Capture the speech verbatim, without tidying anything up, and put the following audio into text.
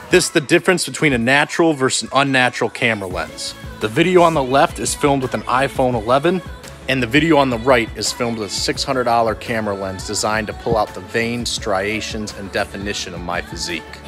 This is the difference between a natural versus an unnatural camera lens. The video on the left is filmed with an iPhone eleven, and the video on the right is filmed with a six hundred dollar camera lens designed to pull out the veins, striations, and definition of my physique.